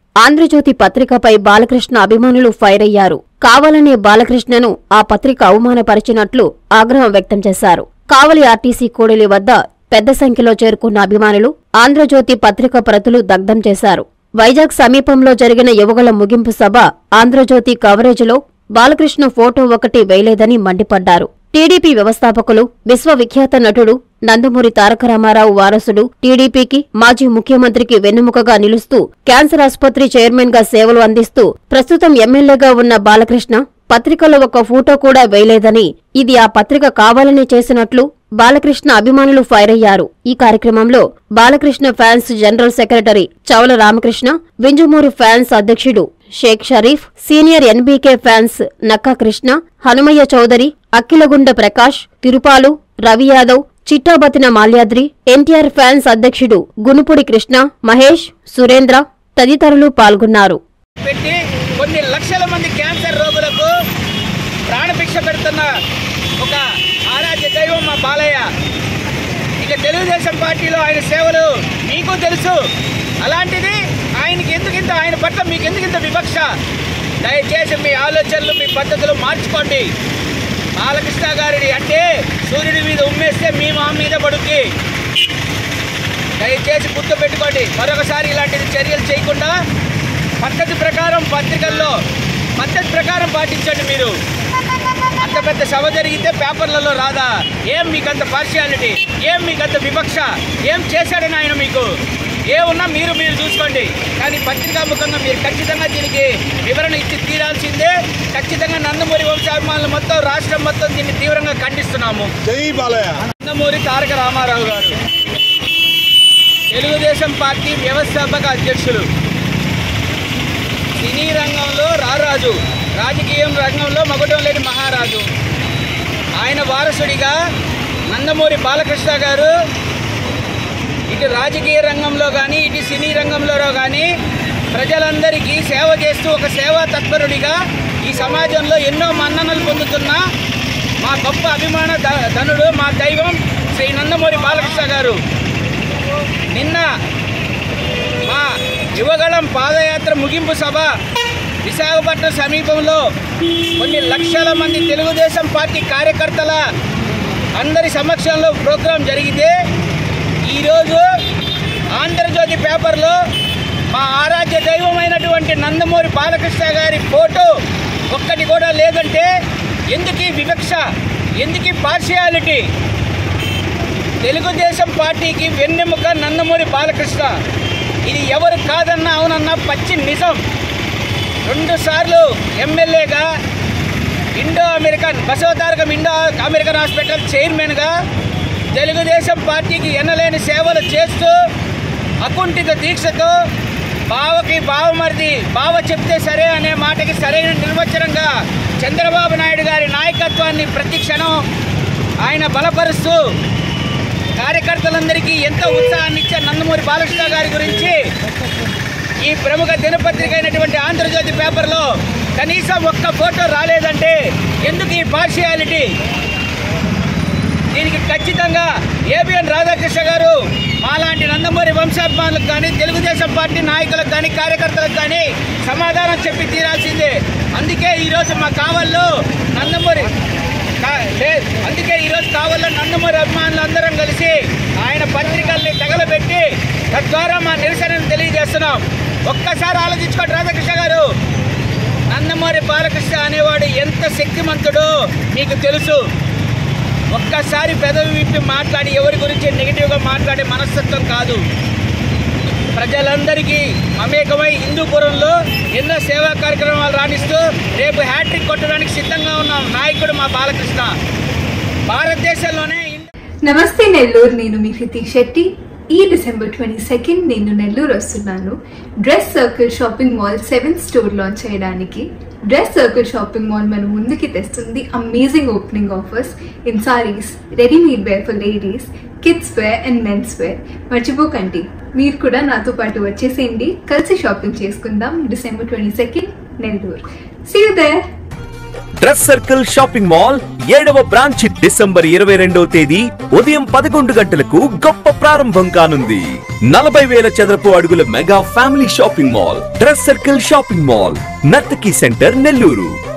ఆంధ్రజ్యోతి పత్రికపై బాలకృష్ణ అభిమానులు ఫైర్ అయ్యారు. కావాలనే బాలకృష్ణను ఆ పత్రిక అవమానపరిచినట్లు ఆగ్రహం వ్యక్తం చేశారు. కావలి ఆర్టీసీ కూడలి వద్ద పెద్ద సంఖ్యలో చేరుకున్న అభిమానులు ఆంధ్రజ్యోతి పత్రిక ప్రతులు దగ్ధం చేశారు. వైజాగ్ సమీపంలో జరిగిన యువగళ ముగింపు సభ ఆంధ్రజ్యోతి కవరేజీలో బాలకృష్ణ ఫోటో ఒకటి వేయలేదని మండిపడ్డారు. టీడీపీ వ్యవస్థాపకులు, విశ్వవిఖ్యాత నటుడు నందమూరి తారక రామారావు వారసుడు, టీడీపీకి మాజీ ముఖ్యమంత్రికి వెన్నెముకగా నిలుస్తూ క్యాన్సర్ ఆసుపత్రి చైర్మన్ గా సేవలు అందిస్తూ ప్రస్తుతం ఎమ్మెల్యేగా ఉన్న బాలకృష్ణ పత్రికలో ఒక ఫోటో కూడా వేయలేదని, ఇది ఆ పత్రిక కావాలని చేసినట్లు బాలకృష్ణ అభిమానులు ఫైర్ అయ్యారు. ఈ కార్యక్రమంలో Balakrishna fans general secretary Chavala Ramakrishna, Vinjamuru fans అధ్యక్షుడు Shaik Sharif, senior NBK fans Nakka Krishna, Hanumaiah Chowdary, Akhilagunda Prakash, Tirupalu, Ravi Yadav, Chittabathina Malyadri, NTR fans అధ్యక్షుడు గునుపుడి కృష్ణ, మహేష్, సురేంద్ర తదితరులు పాల్గొన్నారు. కొన్ని లక్షల మంది క్యాన్సర్ రోగులకు ప్రాణభిక్ష పెడుతున్న ఒక ఆరాధ్య దైవం మా బాలయ్య. ఇక తెలుగుదేశం పార్టీలో ఆయన సేవలు మీకు తెలుసు. అలాంటిది ఆయనకి ఎందుకింత, ఆయన పట్ల మీకు ఎందుకింత వివక్ష? దయచేసి మీ ఆలోచనలు, మీ పద్ధతులు మార్చుకోండి. బాలకృష్ణ గారిని అంటే సూర్యుడి మీద ఉమ్మేస్తే మీ మా మీద పడుద్ది. దయచేసి గుర్తుపెట్టుకోండి. మరొకసారి ఇలాంటిది చర్యలు చేయకుండా పద్ధతి ప్రకారం పత్రికల్లో పద్ధతి ప్రకారం పాటించండి. మీరు అంత పెద్ద సభ జరిగితే పేపర్లలో రాదా? ఏం మీకంత పార్షియాలిటీ? ఏం మీకంత వివక్ష? ఏం చేశాడని ఆయన మీకు ఏమున్నా మీరు చూసుకోండి. కానీ పత్రికాముఖంగా మీరు ఖచ్చితంగా దీనికి వివరణ ఇచ్చి తీరాల్సిందే. ఖచ్చితంగా నందమూరి వంశాభిమానులు మొత్తం, రాష్ట్రం మొత్తం దీన్ని తీవ్రంగా ఖండిస్తున్నాము. జై బాలయ్య. నందమూరి తారక రామారావు గారు తెలుగుదేశం పార్టీ వ్యవస్థాపక అధ్యక్షులు, సినీ రంగంలో రారాజు, రాజకీయం రంగంలో మగుటం లేని మహారాజు. ఆయన వారసుడిగా నందమూరి బాలకృష్ణ గారు ఇటు రాజకీయ రంగంలో కానీ, ఇటు సినీ రంగంలో కానీ ప్రజలందరికీ సేవ చేస్తూ ఒక సేవా తత్పరుడిగా ఈ సమాజంలో ఎన్నో మన్ననలు పొందుతున్న మా గొప్ప అభిమాన ధనుడు, మా దైవం శ్రీ నందమూరి బాలకృష్ణ గారు నిన్న మా యువగళం పాదయాత్ర ముగింపు సభ విశాఖపట్నం సమీపంలో కొన్ని లక్షల మంది తెలుగుదేశం పార్టీ కార్యకర్తల అందరి సమక్షంలో ప్రోగ్రాం జరిగితే, ఈరోజు ఆంధ్రజ్యోతి పేపర్లో మా ఆరాధ్య దైవమైనటువంటి నందమూరి బాలకృష్ణ గారి ఫోటో ఒక్కటి కూడా లేదంటే ఎందుకు ఈ వివక్ష? ఎందుకు పార్షియాలిటీ? తెలుగుదేశం పార్టీకి వెన్నెముక నందమూరి బాలకృష్ణ. ఇది ఎవరు కాదన్నా అవునన్నా పచ్చి నిజం. 2 సార్లు ఎమ్మెల్యేగా, Indo American Basavatarakam Indo American hospital చైర్మన్గా తెలుగుదేశం పార్టీకి ఎన్నలేని సేవలు చేస్తూ అకుంఠిత దీక్షతో బావకి బావమరిది, బావ చెప్తే సరే అనే మాటకి సరైన నిర్వచనంగా చంద్రబాబు నాయుడు గారి నాయకత్వాన్ని ప్రతి క్షణం ఆయన బలపరుస్తూ కార్యకర్తలందరికీ ఎంతో ఉత్సాహాన్ని ఇచ్చే నందమూరి బాలకృష్ణ గారి గురించి ఈ ప్రముఖ దినపత్రిక అయినటువంటి ఆంధ్రజ్యోతి పేపర్లో కనీసం ఒక్క ఫోటో రాలేదంటే ఎందుకు ఈ పార్షియాలిటీ? దీనికి ఖచ్చితంగా ఏబిఎన్ రాధాకృష్ణ గారు మాలాంటి నందమూరి వంశాభిమానులకు కానీ, తెలుగుదేశం పార్టీ నాయకులకు కానీ, కార్యకర్తలకు కానీ సమాధానం చెప్పి తీరాల్సిందే. అందుకే ఈరోజు మా కావల్లో నందమూరి అభిమానులందరం కలిసి ఆయన పత్రికల్ని తగలబెట్టి తద్వారా మా నిరసనను తెలియజేస్తున్నాం. ఒక్కసారి ఆలోచించుకోండి రాధాకృష్ణ గారు. నందమూరి బాలకృష్ణ అనేవాడు ఎంత శక్తిమంతుడో మీకు తెలుసు. ఒక్కసారి పెదవి విప్పి మాట్లాడి ఎవరి గురించి నెగిటివ్గా మాట్లాడే మనస్తత్వం కాదు. ప్రజలందరికీ మమేకమై హిందూపురంలో ఎన్నో సేవా కార్యక్రమాలు రాణిస్తూ రేపు హ్యాట్రిక్ కొట్టడానికి సిద్ధంగా ఉన్న నాయకుడు మా బాలకృష్ణ. భారతదేశంలోనే. నమస్తే నెల్లూరు, నేను మీ హృతిక్ శెట్టి. ఈ డిసెంబర్ 22 నేను నెల్లూరు వస్తున్నాను. Dress circle shopping mall 7th store launch చేయడానికి. డ్రెస్ సర్కిల్ షాపింగ్ మాల్ మన ముందుకి తెస్తుంది amazing opening offers in saris, readymade wear for ladies, kids wear and men's wear. మర్చిపోకండి, మీరు కూడా నాతో పాటు వచ్చేసేయండి. కలిసి షాపింగ్ చేసుకుందాం. December 22 Nellore. See you there. Dress circle shopping mall 7వ బ్రాంచ్ డిసెంబర్ 22వ తేదీ ఉదయం 11 గంటలకు గొప్ప ప్రారంభం కానుంది. 40,000 చదరపు అడుగుల mega family shopping mall dress circle shopping mall, Nartaki centre, Nellore.